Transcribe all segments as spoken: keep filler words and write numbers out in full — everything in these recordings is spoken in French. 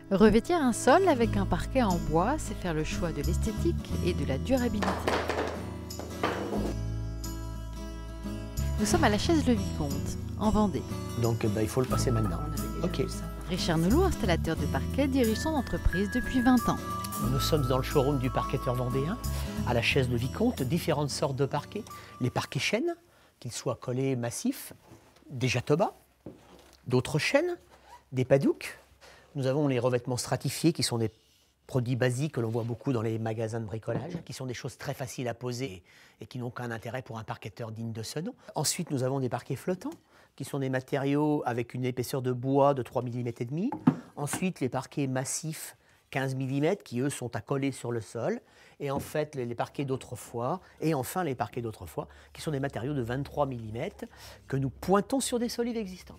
Revêtir un sol avec un parquet en bois, c'est faire le choix de l'esthétique et de la durabilité. Nous sommes à la Chaise-le-Vicomte, en Vendée. Donc bah, il faut le passer maintenant. Ok. Richard Nolot, installateur de parquet, dirige son entreprise depuis vingt ans. Nous sommes dans le showroom du parquetteur vendéen, à la Chaise-le-Vicomte, différentes sortes de parquets. Les parquets chênes, qu'ils soient collés massifs, des jatobas, d'autres chênes, des padouks. Nous avons les revêtements stratifiés qui sont des produits basiques que l'on voit beaucoup dans les magasins de bricolage, qui sont des choses très faciles à poser et qui n'ont qu'un intérêt pour un parquetteur digne de ce nom. Ensuite, nous avons des parquets flottants, qui sont des matériaux avec une épaisseur de bois de trois millimètres et demi. Ensuite, les parquets massifs quinze millimètres qui, eux, sont à coller sur le sol. Et en fait, les parquets d'autrefois. Et enfin, les parquets d'autrefois, qui sont des matériaux de vingt-trois millimètres que nous pointons sur des solides existantes.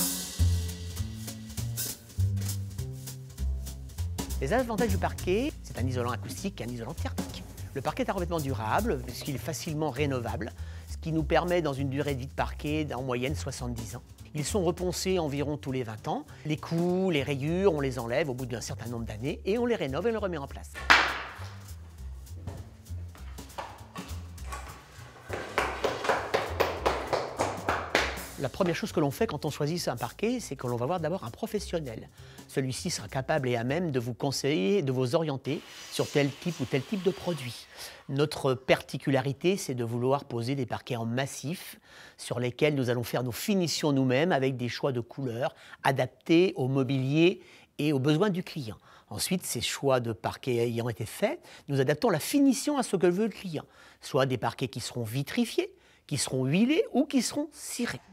Les avantages du parquet, c'est un isolant acoustique et un isolant thermique. Le parquet est un revêtement durable, puisqu'il est facilement rénovable, ce qui nous permet, dans une durée de vie de parquet, en moyenne soixante-dix ans. Ils sont reponsés environ tous les vingt ans. Les coups, les rayures, on les enlève au bout d'un certain nombre d'années et on les rénove et on les remet en place. La première chose que l'on fait quand on choisit un parquet, c'est que l'on va voir d'abord un professionnel. Celui-ci sera capable et à même de vous conseiller, de vous orienter sur tel type ou tel type de produit. Notre particularité, c'est de vouloir poser des parquets en massif sur lesquels nous allons faire nos finitions nous-mêmes avec des choix de couleurs adaptés au mobilier et aux besoins du client. Ensuite, ces choix de parquets ayant été faits, nous adaptons la finition à ce que veut le client. Soit des parquets qui seront vitrifiés, qui seront huilés ou qui seront cirés.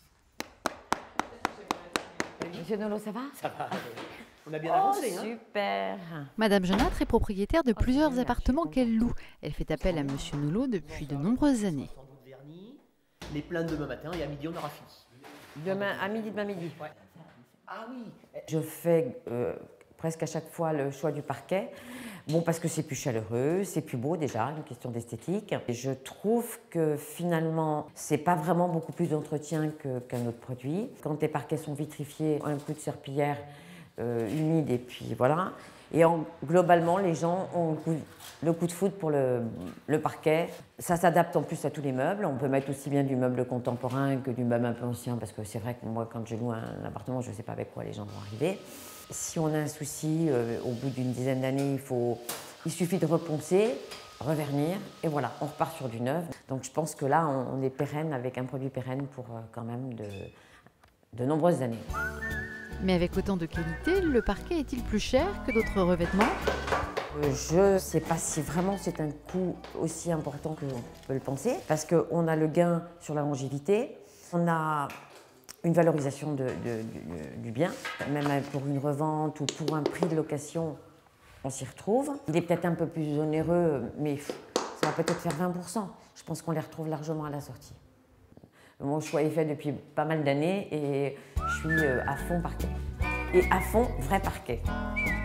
Monsieur Nolot, ça va? Ça va, on a bien Oh, avancé. Hein. super. Madame Jaunâtre est propriétaire de plusieurs appartements qu'elle loue. Elle fait appel à Monsieur Nolot depuis de nombreuses années. Les plaintes demain matin et à midi on aura fini. Demain, à midi, demain midi. Ouais. Ah oui. Je fais euh, presque à chaque fois le choix du parquet. Bon, parce que c'est plus chaleureux, c'est plus beau déjà, une question d'esthétique. Et je trouve que finalement, c'est pas vraiment beaucoup plus d'entretien que, qu'un autre produit. Quand tes parquets sont vitrifiés, un coup de serpillière euh, humide et puis voilà. Et en, globalement, les gens ont le coup, le coup de foudre pour le, le parquet. Ça s'adapte en plus à tous les meubles. On peut mettre aussi bien du meuble contemporain que du meuble un peu ancien, parce que c'est vrai que moi, quand je loue un appartement, je ne sais pas avec quoi les gens vont arriver. Si on a un souci, euh, au bout d'une dizaine d'années, il, faut, il suffit de reponcer, revernir, et voilà, on repart sur du neuf. Donc je pense que là, on, on est pérenne avec un produit pérenne pour euh, quand même de, de nombreuses années. Mais avec autant de qualité, le parquet est-il plus cher que d'autres revêtements? Euh, je ne sais pas si vraiment c'est un coût aussi important que l'on peut le penser, parce qu'on a le gain sur la longévité, on a une valorisation de, de, du, du bien, même pour une revente ou pour un prix de location, on s'y retrouve. Il est peut-être un peu plus onéreux, mais ça va peut-être faire vingt pour cent. Je pense qu'on les retrouve largement à la sortie. Mon choix est fait depuis pas mal d'années et je suis à fond parquet. Et à fond, vrai parquet.